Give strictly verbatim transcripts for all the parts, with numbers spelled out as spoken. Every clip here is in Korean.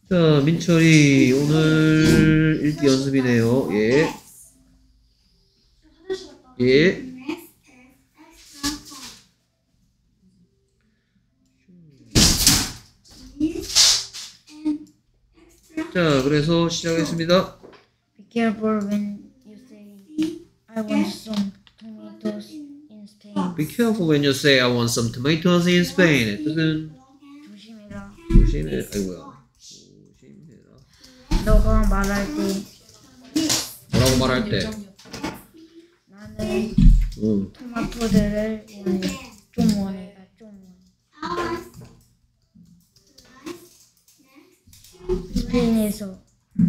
자, 민철이 오늘 읽기 연습이네요. 예. 예. 자, 그래서 시작했습니다. Be careful when you say I want some tomatoes in Spain. Be careful when you say I want some tomatoes in Spain. 뜻은 조심해라. 조심해. 아이고야. 조심해라. 너가 말할 때 뭐라고 말할 때? 나는 응. 토마토들을 원해. 좀 원해. 아, 좀 원해. 스페인에서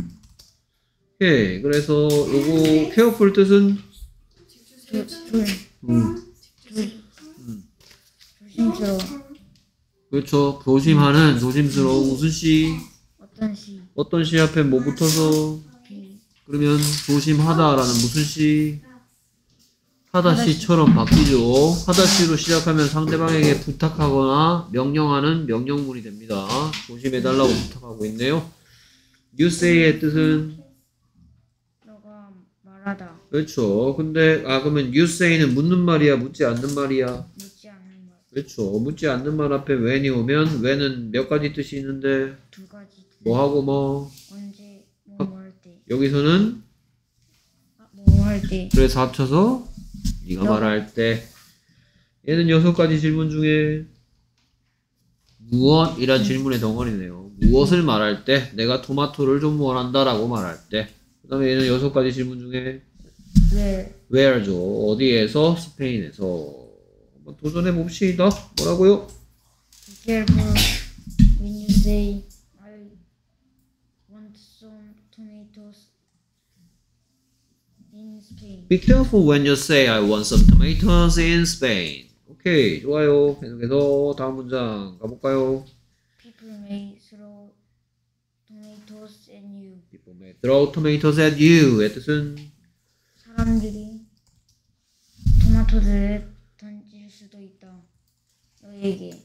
오케이. 그래서 요거 careful 뜻은 조, 조, 음. 조, 조심스러워. 그렇죠. 조심하는 조심스러운 무슨 시? 어떤 시? 어떤 시 앞에 뭐 붙어서 비. 그러면 조심하다라는 무슨 시? 하다시처럼 바뀌죠. 하다시로 시작하면 상대방에게 부탁하거나 명령하는 명령문이 됩니다. 조심해달라고 부탁하고 있네요. You say의 뜻은 너가 말하다. 그렇죠. 근데 아 그러면 you say는 묻는 말이야, 묻지 않는 말이야? 묻지 않는 말. 그렇죠. 묻지 않는 말 앞에 when이 오면 when은 몇 가지 뜻이 있는데 두 가지. 뭐 하고 뭐 언제 뭐 할 때. 여기서는 아, 뭐 할 때. 그래서 합쳐서 네가 말할 때 얘는 여섯 가지 질문 중에 무엇이란 질문의 덩어리네요. 무엇을 말할 때 내가 토마토를 좀 원한다 라고 말할 때 그 다음에 얘는 여섯 가지 질문 중에 왜? where죠. 어디에서? 스페인에서. 한번 도전해 봅시다. 뭐라고요? Be careful when you say I want some tomatoes in Spain. Be careful when you say I want some tomatoes in Spain. 오케이, 좋아요. 계속해서 다음 문장 가볼까요? People may throw tomatoes at you. People may throw tomatoes at you의 뜻은 사람들이 토마토들을 던질 수도 있다. 너에게.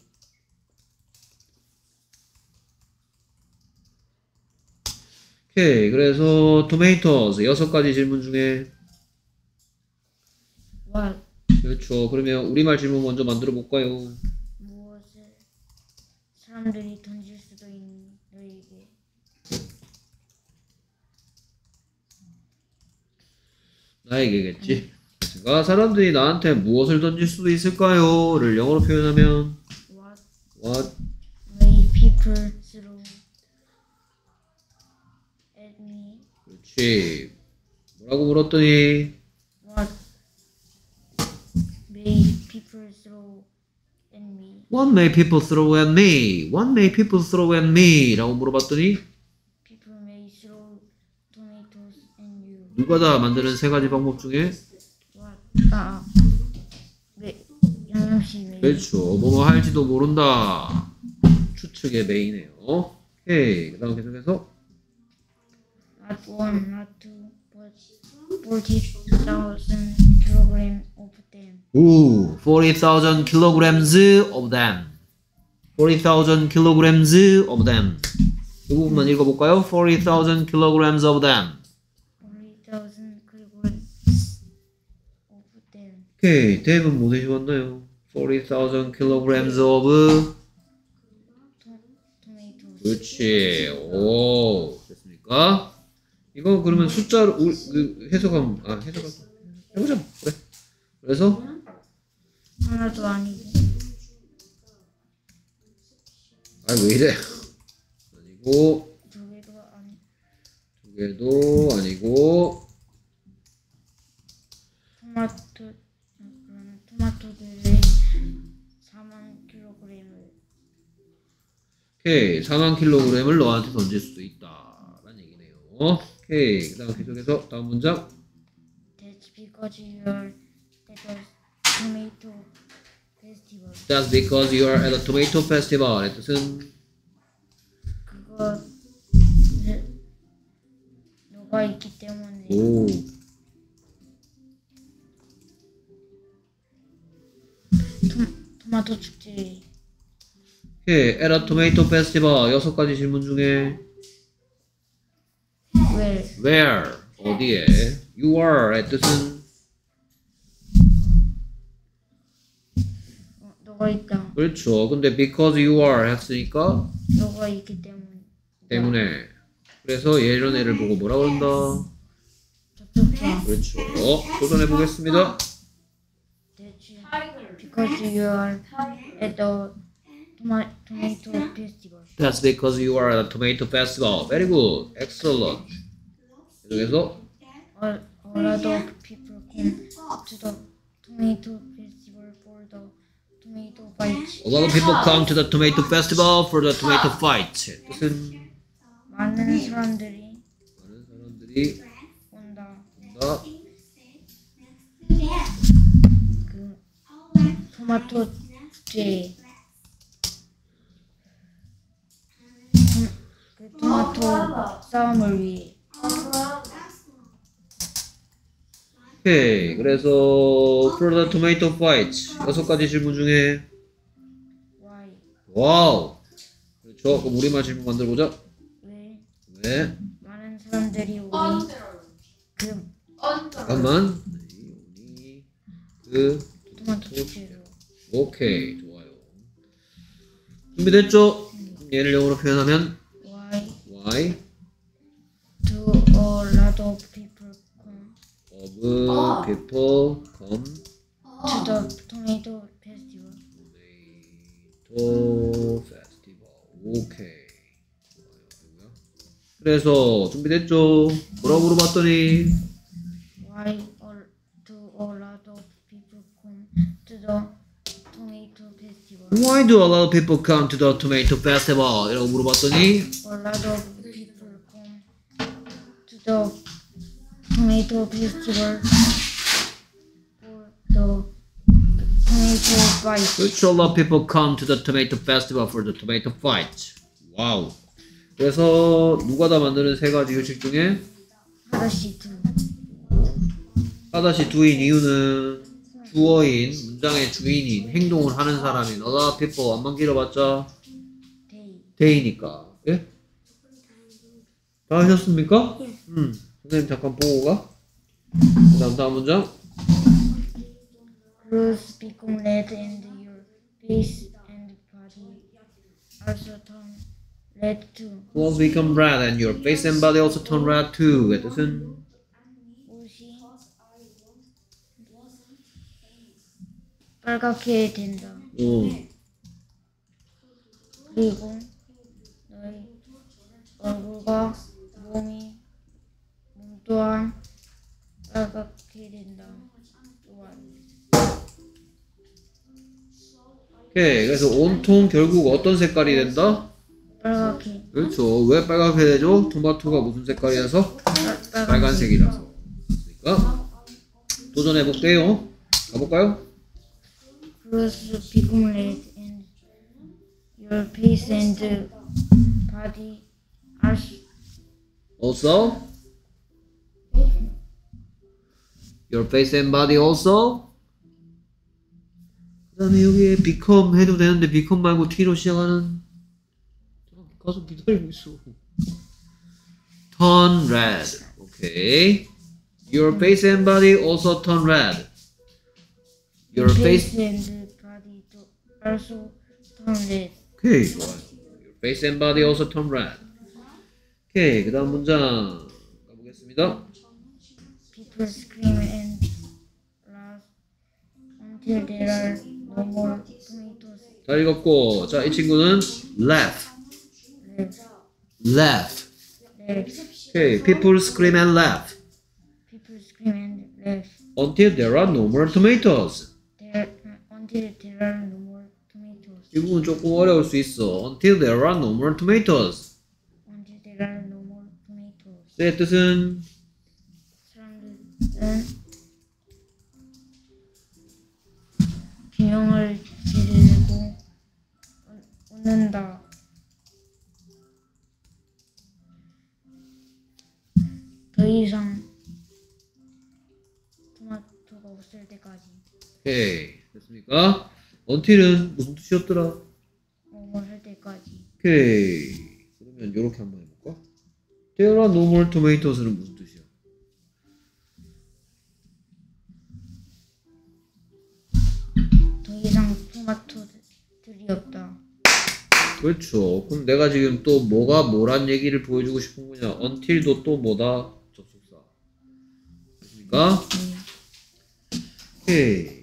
오케이, 그래서 tomatoes 여섯 가지 질문 중에 What? 그렇죠. 그러면 우리말 질문 먼저 만들어 볼까요? 무엇을 사람들이 던질 수도 있는 너에게. 나에게겠지. 그러니까 사람들이 나한테 무엇을 던질 수도 있을까요? 를 영어로 표현하면 What What? may people throw at me? 그렇지. 뭐라고 물었더니 What may people throw at me? What may people throw at me? What may people throw at me? 라고 물어봤더니 People may throw tomatoes at you. 누가 다 만드는 세 가지 방법 중에 What? 아, 왜? 양념씨 왜? 그렇죠. 뭐뭐 할지도 모른다. 추측의 메이네요. 오케이. 그 다음 계속해서 Not one, not two, but forty thousand kilogram of them. 오, forty thousand kilograms of them. forty thousand kilograms of them. 이 부분만 읽어볼까요? forty thousand kilograms of them. forty thousand kilograms of them. 오케이. them은 뭐 되시겠나요? forty thousand kilograms of To- tomatoes. 그렇지. 오, 됐습니까? 이거 그러면 숫자로 우, 그 해석하면 아 해석하면 해보자. 그래. 그래서 하나도 아니고. 아 왜 이래? 아니고 두 개도 아니. 두 개도 아니고 토마토 그러면 토마토들을 사만 킬로그램을. 오케이 사만 킬로그램을 너한테 던질 수도 있다라는 얘기네요. 오케이 그다음 계속해서 다음 문장. That's because you're at a tomato festival. That's because you are at a tomato festival의 뜻은 그거 네, 너가 있기 때문에. 오 토, 토마토 축제. 오케이 at a tomato festival 여섯 가지 질문 중에 where where 어디에 you are의 뜻은 어, 너가 있다. 그렇죠. 근데 because you are 했으니까 너가 있기 때문. 때문에 그래서 예전 애를 보고 뭐라 그런다? 접속사. 그렇죠. 도전해 보겠습니다. 대체 because you are at the toma- tomato festival. That's because you are at a tomato festival. Very good. Excellent. 계속해서 A, a lot of people come to the tomato festival for the tomato fight. a lot of people come to the tomato festival for the tomato fight. 뜻은 많은 사람들이 많은 사람들이 온다. 온다. 그 토마토 축제에 tom- 그 토마토 싸움을 위해. 오케이. 그래서 for the tomato fight 여섯 가지 질문 중에 Why? 와우. 그렇죠. 그럼 우리말 질문 만들어 보자. 왜 왜? 많은 사람들이 우리 그 잠깐만. 이, 그 토마토 축제로. 오케이. 좋아요. 준비됐죠? 얘를 영어로 표현하면 Why why do a lot of people come of people come to the tomato festival? tomato festival. 오케이. 좋아요. 그래서 준비됐죠? 뭐라고 물어봤더니 Why all, do a lot of people come to the tomato festival? Why do a lot of people come to the tomato festival? 이라고 물어봤더니 A lot of people come to the tomato festival for the tomato fight. 그렇죠. A lot of people come to the tomato festival for the tomato fight. 와우. 그래서 누가 다 만드는 세 가지 규칙 중에 하다시 두. 하다시 두인 이유는 주어인 문장의 주인인 행동을 하는 사람인 a lot of people 안만 길어봤자 데이. 데이니까. 예? 다 하셨습니까? 음. 선생님 잠깐 보고 가. 그 다음 다음 문장. Clothes become red and your face and body also turn red too. Clothes become red and your face and body also turn red too. 의 뜻은 옷이 빨갛게 된다. 오. 그리고 너희 얼굴과 몸이 몸 또한 빨갛게 된다. 또한 오케이. 그래서 온통 결국 어떤 색깔이 된다? 빨갛게 그렇죠. 왜 빨갛게 되죠? 토마토가 무슨 색깔이라서? 빨- 빨간색이라서. 그러니까 도전해 볼게요. 가볼까요? Clothes become red and your face and body also Also, your face and body also. 그다음에 여기에 become 해도 되는데 become 말고 t로 시작하는. 가서 기다리고 있어. Turn red. 오케이. Your face and body also turn red. Your face. face and body to also turn red. 오케이, 좋아요. Your face and body also turn red. 오케이, 그 다음 문장 가보겠습니다. People scream and laugh until there are no more tomatoes 잘 읽었고, 자, 이 친구는 laugh, left. laugh. left. 오케이, people scream and laugh People scream and laugh until there are no more tomatoes. there until there are no more tomatoes. 이 부분 조금 어려울 수 있어. Until there are no more tomatoes. Until there are no more tomatoes. 의 뜻은 사람들은 비명을 지르고 웃- 웃는다. 더 이상 토마토가 없을 때까지. 오케이, 됐습니까? until은 무슨 뜻이었더라? 뭐뭐 할 때까지. 오케이, 그러면 이렇게 한번 해볼까? There are no more tomatos는 무슨 뜻이야? 더 이상 토마토들이 없다. 그렇죠. 그럼 내가 지금 또 뭐가 뭐란 얘기를 보여주고 싶은 거냐? until도 또 뭐다? 접속사. 됐습니까? 오케이.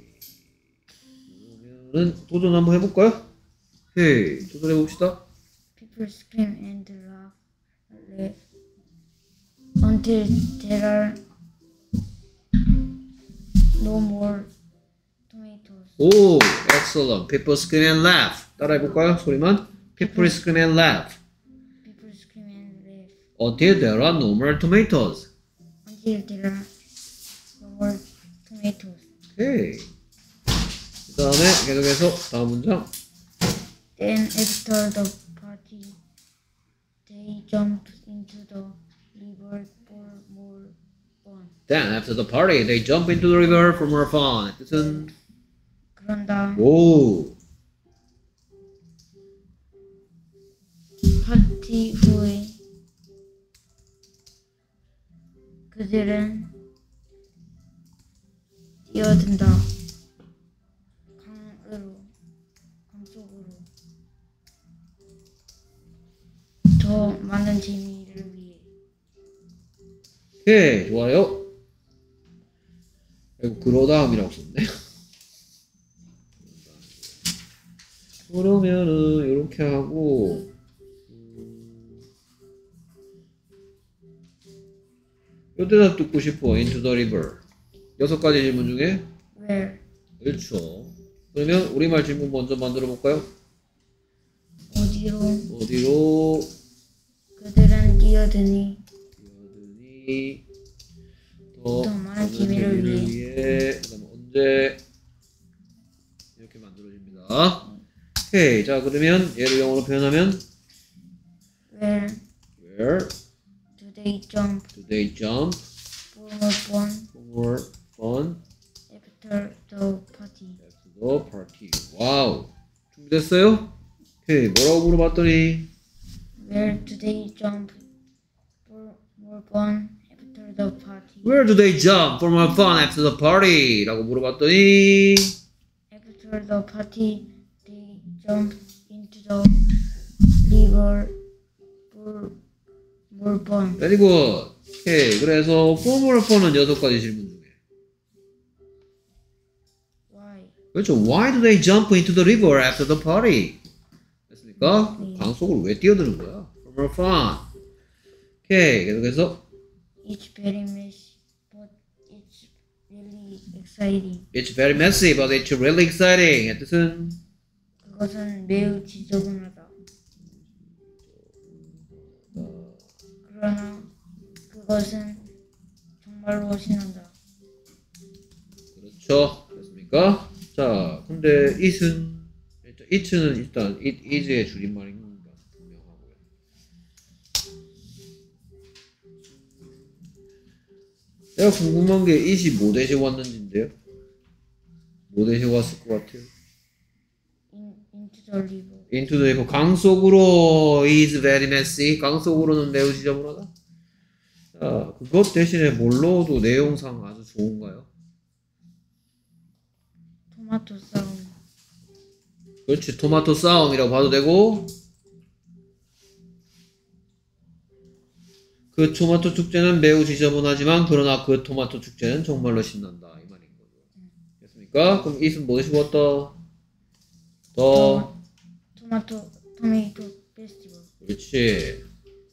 그러면은 도전 한번 해볼까요? 오케이. 도전해봅시다. People scream and laugh, laugh until there are no more tomatoes. 오, excellent. People scream and laugh. 따라해볼까요? 소리만. People scream and laugh People scream and laugh until there are no more tomatoes. until there are no more tomatoes. 오케이. 그 다음에 계속해서 다음 문장. Then after the party, they jumped into the river for more fun. Then after the party, they jump into the river for more fun. 뜻은 그런다 오. 파티 후에 그들은 뛰어든다. 강으로, 강 속으로. 더 많은 재미를 위해. 오케이, 좋아요. 아이고, 그러다음이라고 썼네. 그러면은 이렇게 하고 요 대답 듣고 싶어. Into the river. 여섯 가지 질문 중에 Where? 그렇죠. 그러면 우리말 질문 먼저 만들어 볼까요? 어디로? 어디로 그들은 뛰어드니 뛰어드니 더 더 많은 많은 재미를 재미를 위해 그다음에 언제 이렇게 만들어집니다. 오케이. 자, 그러면 얘를 영어로 표현하면 Where Where do they jump do they jump for more fun for more fun after the party? after the party? 와우. 준비됐어요? 오케이. 뭐라고 물어봤더니 Where do they jump for more fun after the party? Where do they jump for more fun after the party? 라고 물어봤더니 After the party, they jump into the river for more fun. very good. 오케이. 그래서 for more fun은 여섯 가지 질문 중에 Why? 그렇죠. Why do they jump into the river after the party? 됐습니까? 네. 강 속으로 왜 뛰어드는 거야? For more fun. 오케이. 계속해서 It's very messy, but it's really exciting. It's very messy, but it's really exciting. 의 뜻은 그것은 매우 지저분하다. 그러나 그것은 정말로 신난다. 그렇죠. 됐습니까? 자, 근데 it은 it는 일단 it is의 줄임말인 건 분명하고요. 내가 궁금한 게 it이 뭐 대신 왔는지인데요. 뭐 대신 왔을 것 같아요? In, into the river. into the river. 강 속으로 is very messy. 강 속으로는 매우 지저분하다. 자, 그것 대신에 뭘 넣어도 내용상 아주 좋은가요? 토마토 싸움. 그렇지. 토마토 싸움이라고 봐도 되고 그 토마토 축제는 매우 지저분하지만 그러나 그 토마토 축제는 정말로 신난다. 이 말인 거죠. 됐습니까? 그럼 it은 뭐 대신 왔다? 더 토마토 토마토 페스티벌. 그렇지.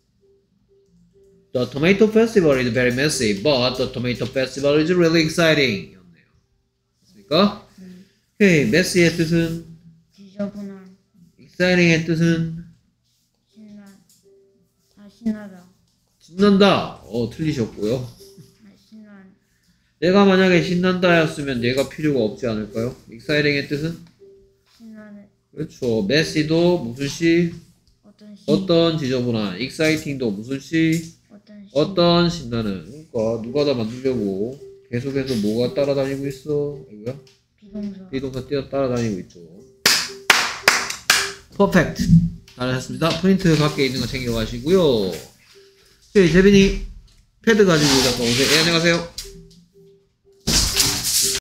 The tomato festival is very messy, but the tomato festival is really exciting. 였네요. 됐습니까? 음, 오케이. messy의 뜻은 지저분한. exciting의 뜻은 신나. 아 신나다. 신난다. 어, 틀리셨고요. 아 신난. 내가 만약에 신난다였으면 얘가 필요가 없지 않을까요? exciting의 뜻은 신나는 그렇죠. messy도 무슨 시? 어떤 시. 어떤 지저분한. exciting도 무슨 시? 어떤 시. 어떤 신나는. 그러니까 누가 다 만들려고 계속해서 뭐가 따라다니고 있어? 이거야? 비동사. 비동사 뛰어 따라다니고 있죠. 퍼펙트. 잘하셨습니다. 프린트 밖에 있는 거 챙겨가시고요. 오케이, 재빈이 패드 가지고 잠깐 오세요. 예, 안녕하세요.